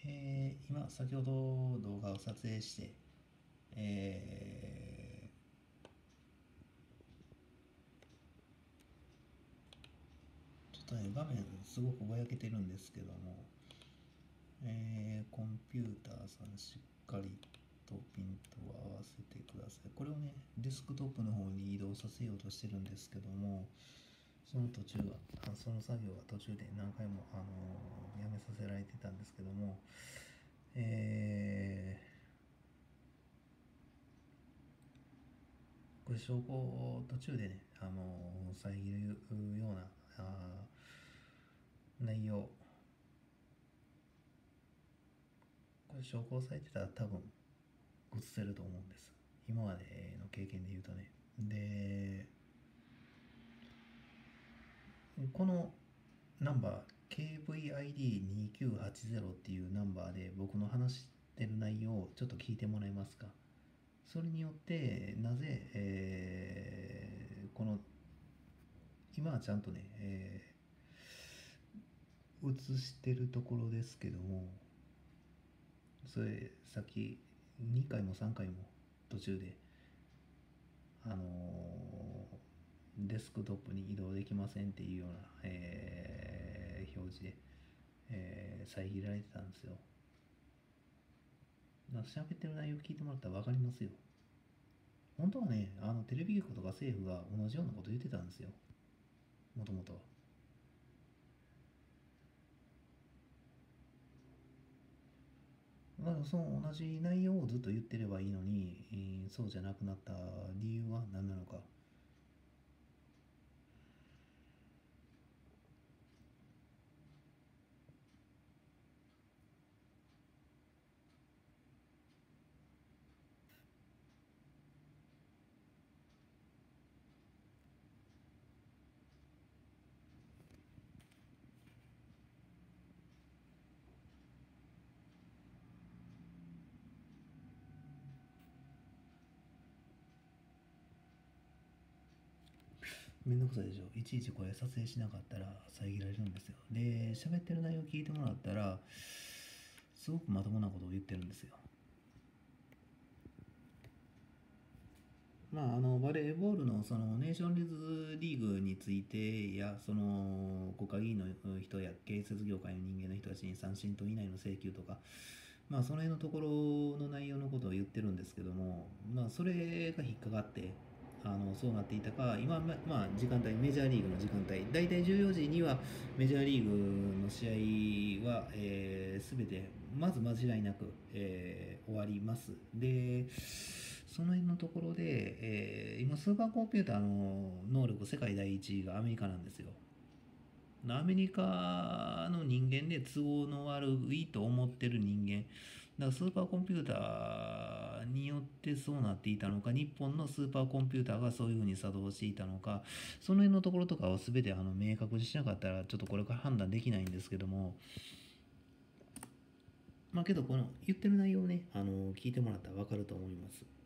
今、先ほど動画を撮影して、ちょっとね、画面すごくぼやけてるんですけども、コンピューターさんしっかりとピントを合わせてください。これをね、デスクトップの方に移動させようとしてるんですけども、その作業が途中で何回も、やめさせられてたんですけども、これ証拠を途中でね、遮るような内容、これ証拠をされてたら多分映せると思うんです。今までの経験で言うとね。で、このナンバー KVID2980 っていうナンバーで僕の話してる内容をちょっと聞いてもらえますか。それによってなぜ、この今はちゃんとね、映してるところですけども、それさっき2回も3回も途中でデスクトップに移動できませんっていうような、表示で、遮られてたんですよ。喋ってる内容聞いてもらったら分かりますよ。本当はね、テレビ局とか政府が同じようなこと言ってたんですよ。もともとは。その同じ内容をずっと言ってればいいのに、そうじゃなくなった理由は何なのか。めんどくさいでしょ。いちいちこれ撮影しなかったら遮られるんですよ。で、喋ってる内容聞いてもらったら、すごくまともなことを言ってるんですよ。バレーボールのそのネーションズリーグについてや、その国会議員の人や建設業界の人間の人たちに3振と以内の請求とか、その辺のところの内容のことを言ってるんですけども、それが引っかかって、そうなっていたか、今、時間帯、メジャーリーグの時間帯、大体14時にはメジャーリーグの試合は、全て、まず間違いなく、終わります。で、その辺のところで、今、スーパーコンピューターの能力、世界第一がアメリカなんですよ。アメリカの人間で都合の悪いと思ってる人間、だからスーパーコンピューターによってそうなっていたのか、日本のスーパーコンピューターがそういうふうに作動していたのか、その辺のところとかを全て明確にしなかったら、ちょっとこれから判断できないんですけども、けどこの言ってる内容をね、聞いてもらったら分かると思います。